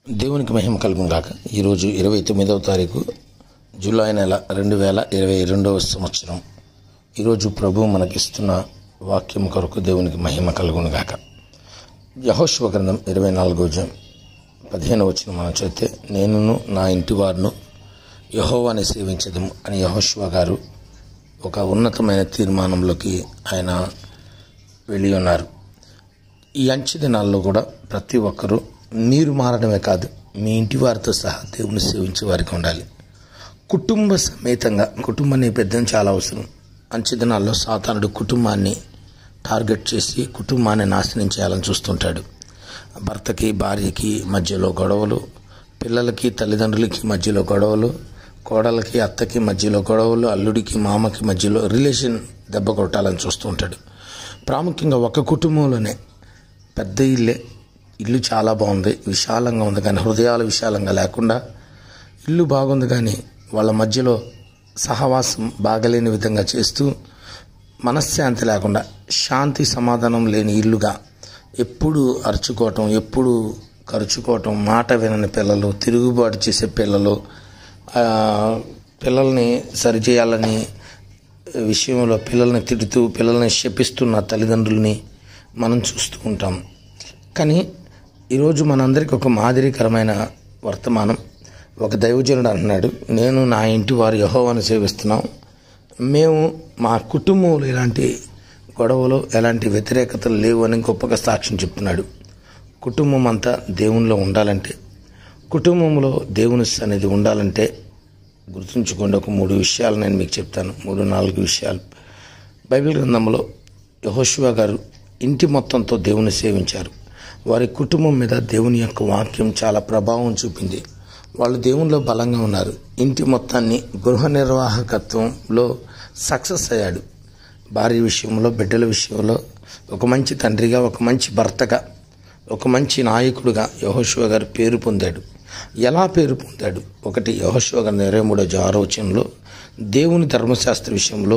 దేవునికి మహిమ కలుగును గాక. ఈరోజు 29వ తారీఖు జూలై నెల 2022వ సంవత్సరం. ఈరోజు ప్రభు మనకిస్తున్న వాక్యం కొరకు దేవునికి మహిమ కలుగును గాక. యెహోషువ గ్రంథం 24వ అధ్యాయం 15వ వచనం మనం చదివితే, నేనును నా ఇంటి వారును యెహోవాని సేవించదము అని యెహోషువ గారు ఒక ఉన్నతమైన తీర్మానంలోకి ఆయన వెళ్ళి ఉన్నారు. ఈ అంచె దినాల్లో కూడా ప్రతి ఒక్కరూ మీరు మారడమే కాదు, మీ ఇంటి వారితో సహా దేవుని సేవించే వారికి ఉండాలి. కుటుంబ సమేతంగా కుటుంబ నేపథ్యం చాలా అవసరం. అంచె దినాల్లో సాతానుడు కుటుంబాన్ని టార్గెట్ చేసి కుటుంబాన్ని నాశనం చేయాలని చూస్తుంటాడు. భర్తకి భార్యకి మధ్యలో గొడవలు, పిల్లలకి తల్లిదండ్రులకి మధ్యలో గొడవలు, కోడలకి అత్తకి మధ్యలో గొడవలు, అల్లుడికి మామకి మధ్యలో రిలేషన్ దెబ్బ కొట్టాలని చూస్తూ ఉంటాడు. ప్రాముఖ్యంగా ఒక కుటుంబంలోనే పెద్ద ఇల్లు చాలా బాగుంది, విశాలంగా ఉంది, కానీ హృదయాలు విశాలంగా లేకుండా, ఇల్లు బాగుంది కానీ వాళ్ళ మధ్యలో సహవాసం బాగలేని విధంగా చేస్తూ, మనశ్శాంతి లేకుండా, శాంతి సమాధానం లేని ఇల్లుగా ఎప్పుడు అరుచుకోవటం, ఎప్పుడు కరుచుకోవటం, మాట వినని పిల్లలు, తిరుగుబాటు చేసే పిల్లలు, పిల్లల్ని సరిచేయాలని విషయంలో పిల్లల్ని తిడుతూ పిల్లల్ని శపిస్తున్న తల్లిదండ్రుల్ని మనం చూస్తూ ఉంటాం. కానీ ఈరోజు మనందరికీ ఒక మాదిరికరమైన వర్తమానం. ఒక దైవజనుడు అంటున్నాడు, నేను నా ఇంటి వారు యెహోవాను సేవిస్తున్నాం, మేము మా కుటుంబంలో ఎలాంటి గొడవలు ఎలాంటి వ్యతిరేకతలు లేవు అని గొప్పగా సాక్ష్యం చెప్తున్నాడు. కుటుంబం అంతా దేవునిలో ఉండాలంటే, కుటుంబంలో దేవుని సన్నిధి ఉండాలంటే గుర్తుంచుకోండి, ఒక 3 విషయాలు నేను మీకు చెప్తాను. 3-4 విషయాలు. బైబిల్ గ్రంథంలో యెహోషువ గారు ఇంటి మొత్తంతో దేవుని సేవించారు. వారి కుటుంబం మీద దేవుని యొక్క వాక్యం చాలా ప్రభావం చూపింది. వాళ్ళు దేవునిలో బలంగా ఉన్నారు. ఇంటి మొత్తాన్ని గృహ నిర్వాహకత్వంలో సక్సెస్ అయ్యాడు. భార్య విషయంలో, బిడ్డల విషయంలో ఒక మంచి తండ్రిగా, ఒక మంచి భర్తగా, ఒక మంచి నాయకుడిగా యెహోషువ గారు పేరు పొందాడు. ఎలా పేరు పొందాడు? ఒకటి, యెహోషువ గారు 23వ వచనంలో దేవుని ధర్మశాస్త్ర విషయంలో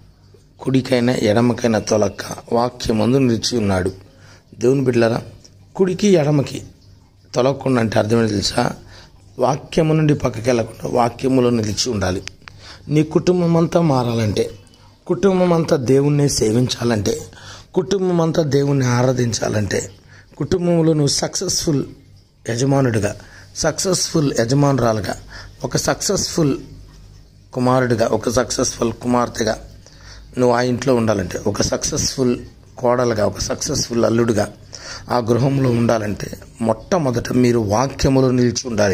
కుడికైనా ఎడమకైనా తొలక్క వాక్యమందు నిలిచి ఉన్నాడు. దేవుని బిడ్డలారా, కుడికి ఎడమకి తొలగకుండా అంటే అర్థమేంటి తెలుసా? వాక్యము నుండి పక్కకి వెళ్ళకుండా వాక్యములో నిలిచి ఉండాలి. నీ కుటుంబం అంతా మారాలంటే, కుటుంబం అంతా దేవుణ్ణి సేవించాలంటే, కుటుంబం అంతా దేవుణ్ణి ఆరాధించాలంటే, కుటుంబంలో నువ్వు సక్సెస్ఫుల్ యజమానుడిగా, సక్సెస్ఫుల్ యజమానురాలుగా, ఒక సక్సెస్ఫుల్ కుమారుడిగా, ఒక సక్సెస్ఫుల్ కుమార్తెగా నువ్వు ఆ ఇంట్లో ఉండాలంటే, ఒక సక్సెస్ఫుల్ కోడలుగా, ఒక సక్సెస్ఫుల్ అల్లుడిగా ఆ గృహంలో ఉండాలంటే మొట్టమొదట మీరు వాక్యములో నిలిచి ఉండాలి.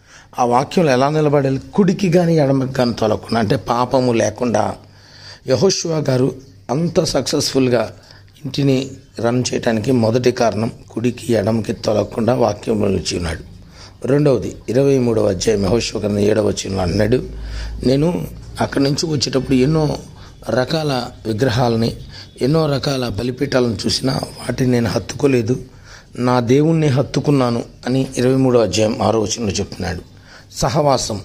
ఆ వాక్యంలో ఎలా నిలబడాలి? కుడికి కానీ ఎడమకి కానీ తొలగకుండా, అంటే పాపము లేకుండా. యెహోషువ గారు అంత సక్సెస్ఫుల్గా ఇంటిని రన్ చేయడానికి మొదటి కారణం కుడికి ఎడమకి తొలగకుండా వాక్యంలో నిలిచి ఉన్నాడు. రెండవది, 23వ అధ్యాయం యెహోషువ గ్రంథం 7వ వచనంలో అన్నాడు, నేను అక్కడి నుంచి వచ్చేటప్పుడు ఎన్నో రకాల విగ్రహాలని, ఎన్నో రకాల బలిపీఠాలను చూసినా వాటిని నేను హత్తుకోలేదు, నా దేవుణ్ణి హత్తుకున్నాను అని 23వ అధ్యాయం 6వ వచనంలో చెప్తున్నాడు. సహవాసం,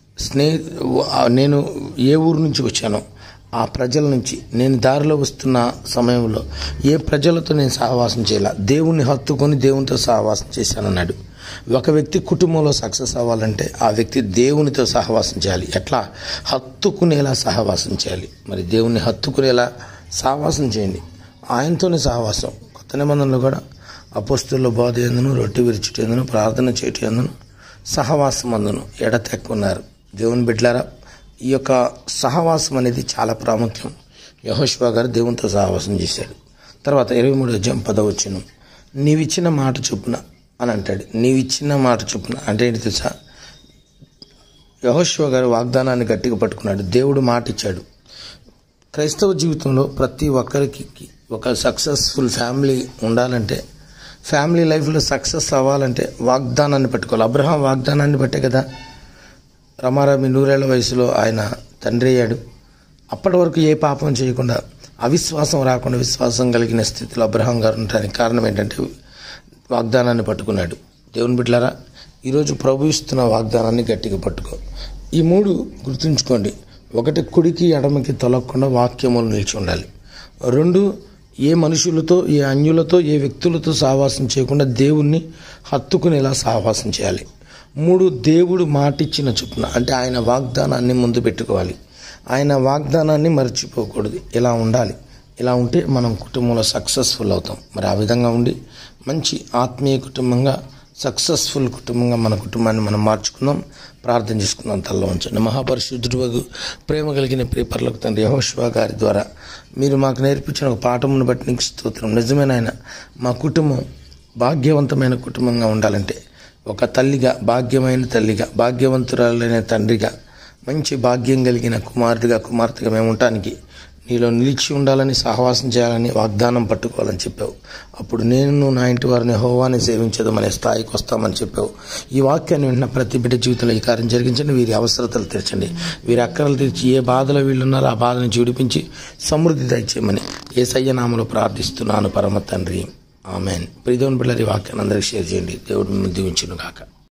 నేను ఏ ఊరు నుంచి వచ్చానో ఆ ప్రజల నుంచి, నేను దారిలో వస్తున్న సమయంలో ఏ ప్రజలతో నేను సహవాసం చేయాల, దేవుణ్ణి హత్తుకొని దేవునితో సహవాసం చేశానన్నాడు. ఒక వ్యక్తి కుటుంబంలో సక్సెస్ అవ్వాలంటే ఆ వ్యక్తి దేవునితో సహవాసం చేయాలి. ఎట్లా? హత్తుకునేలా సహవాసం చేయాలి. మరి దేవుణ్ణి హత్తుకునేలా సహవాసం చేయండి. ఆయనతోనే సహవాసం. కొత్త నిబంధనలు కూడా అపోస్తలుల బోధ ఎందును, రొట్టె విరుచుట ఎందును, ప్రార్థన చేయటం ఎందును, సహవాసం అందును ఎడతెక్కున్నారు. దేవుని బిడ్డలారా, ఈ యొక్క సహవాసం అనేది చాలా ప్రాముఖ్యం. యెహోషువ గారు దేవునితో సహవాసం చేశాడు. తర్వాత 23వ అధ్యాయం 10వ వచనం, నీవిచ్చిన మాట చొప్పున అని అంటాడు. నీవిచ్చిన మాట చొప్పున అంటే ఏంటి తెలుసా? యెహోషువ గారు వాగ్దానాన్ని గట్టిగా పట్టుకున్నాడు. దేవుడు మాట ఇచ్చాడు. క్రైస్తవ జీవితంలో ప్రతి ఒక్కరికి ఒక సక్సెస్ఫుల్ ఫ్యామిలీ ఉండాలంటే, ఫ్యామిలీ లైఫ్లో సక్సెస్ అవ్వాలంటే వాగ్దానాన్ని పట్టుకోవాలి. అబ్రహాం వాగ్దానాన్ని బట్టే కదా రమారమి 100 ఏళ్ల వయసులో ఆయన తండ్రి అయ్యాడు. అప్పటి వరకు ఏ పాపం చేయకుండా, అవిశ్వాసం రాకుండా విశ్వాసం కలిగిన స్థితిలో అబ్రహాం గారు ఉండడానికి కారణం ఏంటంటే వాగ్దానాన్ని పట్టుకున్నాడు. దేవుని బిడ్డలారా, ఈరోజు ప్రభు ఇస్తున్న వాగ్దానాన్ని గట్టిగా పట్టుకో. ఈ 3 గుర్తుంచుకోండి. ఒకటి, కుడికి ఎడమకి తొలగకుండా వాక్యములు నిలిచి ఉండాలి. 2, ఏ మనుషులతో, ఏ అన్యులతో, ఏ వ్యక్తులతో సహవాసం చేయకుండా దేవుణ్ణి హత్తుకునేలా సహవాసం చేయాలి. 3, దేవుడు మాటిచ్చిన చొప్పున, అంటే ఆయన వాగ్దానాన్ని ముందు పెట్టుకోవాలి. ఆయన వాగ్దానాన్ని మర్చిపోకూడదు. ఇలా ఉండాలి. ఇలా ఉంటే మనం కుటుంబంలో సక్సెస్ఫుల్ అవుతాం. మరి ఆ విధంగా ఉండి మంచి ఆత్మీయ కుటుంబంగా, సక్సెస్ఫుల్ కుటుంబంగా మన కుటుంబాన్ని మనం మార్చుకుందాం. ప్రార్థన చేసుకుందాం. తల్ల ఉంచండి. మహాపరిశుద్ధుడు ప్రేమ కలిగిన ప్రియపరలోక తండ్రి యెహోషువ గారి ద్వారా మీరు మాకు నేర్పించిన ఒక పాఠమును బట్టి నీకు స్తోత్రం. నిజమైన ఆయన మా కుటుంబం భాగ్యవంతమైన కుటుంబంగా ఉండాలంటే ఒక తల్లిగా, భాగ్యమైన తల్లిగా, భాగ్యవంతురాలైన తండ్రిగా, మంచి భాగ్యం కలిగిన కుమారుడిగా, కుమార్తెగా మేము ఉండటానికి నీలో నిలిచి ఉండాలని, సహవాసం చేయాలని, వాగ్దానం పట్టుకోవాలని చెప్పావు. అప్పుడు నేను నా ఇంటి వారిని యెహోవాని సేవించదమనే స్థాయికి వస్తామని చెప్పావు. ఈ వాక్యాన్ని వింటున్న ప్రతి బిడ్డ జీవితంలో ఈ కార్యం జరిగించండి. వీరి అవసరతలు తీర్చండి. వీరి అక్కరలు తీర్చి ఏ బాధలో వీళ్ళు ఉన్నారో ఆ బాధను విడిపించి సమృద్ధి దయచేయమని యేసయ్య నామములో ప్రార్థిస్తున్నాను పరమ తండ్రి. ఆమెన్. ప్రియదేవుని బిడ్డలారా, ఈ వాక్యాన్ని అందరికీ షేర్ చేయండి. దేవుడు మిమ్మల్ని దీవించును గాక.